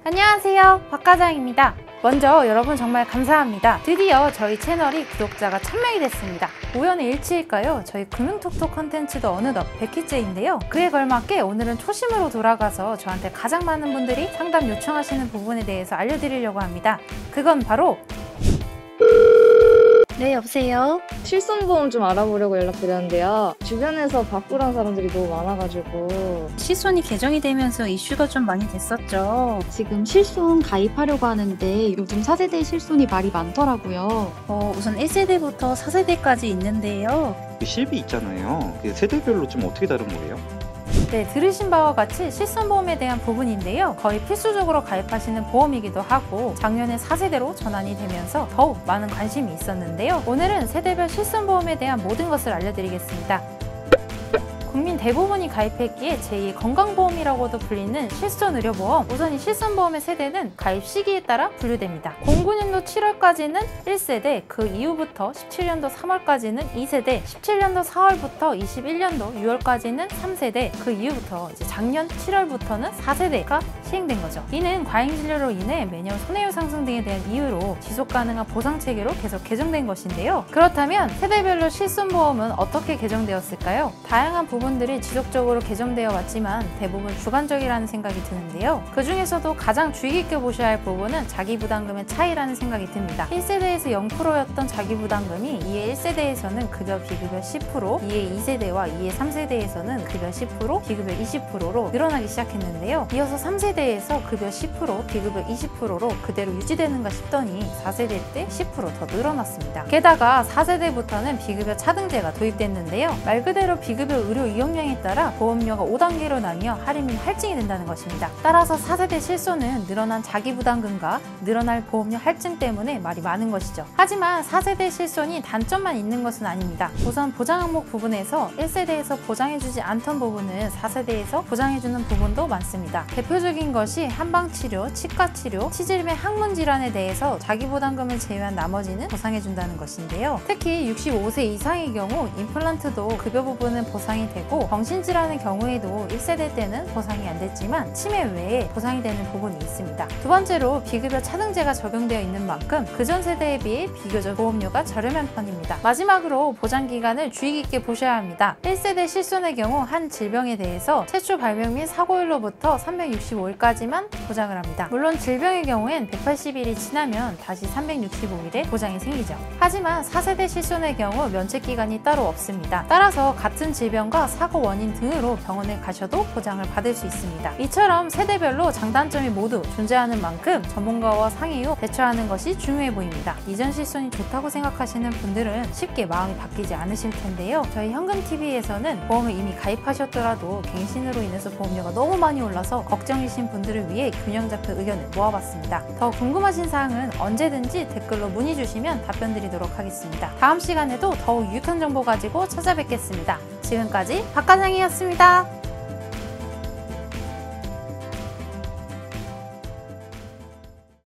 안녕하세요, 박과장입니다. 먼저 여러분 정말 감사합니다. 드디어 저희 채널이 구독자가 1000명이 됐습니다. 우연의 일치일까요? 저희 금융톡톡 컨텐츠도 어느덧 100회째인데요. 그에 걸맞게 오늘은 초심으로 돌아가서 저한테 가장 많은 분들이 상담 요청하시는 부분에 대해서 알려드리려고 합니다. 그건 바로 네, 여보세요? 실손보험 좀 알아보려고 연락드렸는데요. 주변에서 바꾸라는 사람들이 너무 많아가지고 실손이 개정이 되면서 이슈가 좀 많이 됐었죠. 지금 실손 가입하려고 하는데 요즘 4세대 실손이 말이 많더라고요. 우선 1세대부터 4세대까지 있는데요. 실비 있잖아요. 세대별로 좀 어떻게 다른 거예요? 네, 들으신 바와 같이 실손보험에 대한 부분인데요. 거의 필수적으로 가입하시는 보험이기도 하고 작년에 4세대로 전환이 되면서 더욱 많은 관심이 있었는데요. 오늘은 세대별 실손보험에 대한 모든 것을 알려드리겠습니다. 국민 대부분이 가입했기에 제2의 건강보험이라고도 불리는 실손의료보험. 우선 이 실손보험의 세대는 가입 시기에 따라 분류됩니다. 09년도 7월까지는 1세대, 그 이후부터 17년도 3월까지는 2세대, 17년도 4월부터 21년도 6월까지는 3세대, 그 이후부터 작년 7월부터는 4세대가 시행된 거죠. 이는 과잉진료로 인해 매년 손해율 상승 등에 대한 이유로 지속가능한 보상체계로 계속 개정된 것인데요. 그렇다면 세대별로 실손보험은 어떻게 개정되었을까요? 다양한 부분들이 지속적으로 개정되어 왔지만 대부분 주관적이라는 생각이 드는데요. 그 중에서도 가장 주의 깊게 보셔야 할 부분은 자기부담금의 차이라는 생각이 듭니다. 1세대에서 0%였던 자기부담금이 이해 1세대에서는 급여 비급여 10%, 이해 2세대와 이해 3세대에서는 급여 10%, 비급여 20%로 늘어나기 시작했는데요. 이어서 3세대에서 급여 10%, 비급여 20%로 그대로 유지되는가 싶더니 4세대 때 10% 더 늘어났습니다. 게다가 4세대부터는 비급여 차등제가 도입됐는데요. 말 그대로 비급여 의료 이용량에 따라 보험료가 5단계로 나뉘어 할인 및 할증이 된다는 것입니다. 따라서 4세대 실손은 늘어난 자기부담금과 늘어날 보험료 할증 때문에 말이 많은 것이죠. 하지만 4세대 실손이 단점만 있는 것은 아닙니다. 우선 보장 항목 부분에서 1세대에서 보장해주지 않던 부분은 4세대에서 보장해주는 부분도 많습니다. 대표적인 것이 한방치료, 치과치료, 치질의 항문질환에 대해서 자기부담금을 제외한 나머지는 보상해준다는 것인데요. 특히 65세 이상의 경우 임플란트도 급여 부분은 보상이 되고 정신질환의 경우에도 1세대 때는 보상이 안 됐지만 치매 외에 보상이 되는 부분이 있습니다. 두 번째로 비급여 차등제가 적용되어 있는 만큼 그전 세대에 비해 비교적 보험료가 저렴한 편입니다. 마지막으로 보장기간을 주의 깊게 보셔야 합니다. 1세대 실손의 경우 한 질병에 대해서 최초 발병 및 사고일로부터 365일까지만 보장을 합니다. 물론 질병의 경우엔 180일이 지나면 다시 365일의 보장이 생기죠. 하지만 4세대 실손의 경우 면책기간이 따로 없습니다. 따라서 같은 질병과 사고 원인 등으로 병원에 가셔도 보장을 받을 수 있습니다. 이처럼 세대별로 장단점이 모두 존재하는 만큼 전문가와 상의 후 대처하는 것이 중요해 보입니다. 이전 실손이 좋다고 생각하시는 분들은 쉽게 마음이 바뀌지 않으실 텐데요. 저희 현금TV에서는 보험을 이미 가입하셨더라도 갱신으로 인해서 보험료가 너무 많이 올라서 걱정이신 분들을 위해 균형 잡힌 의견을 모아봤습니다. 더 궁금하신 사항은 언제든지 댓글로 문의 주시면 답변 드리도록 하겠습니다. 다음 시간에도 더욱 유익한 정보 가지고 찾아뵙겠습니다. 지금까지 박과장이었습니다.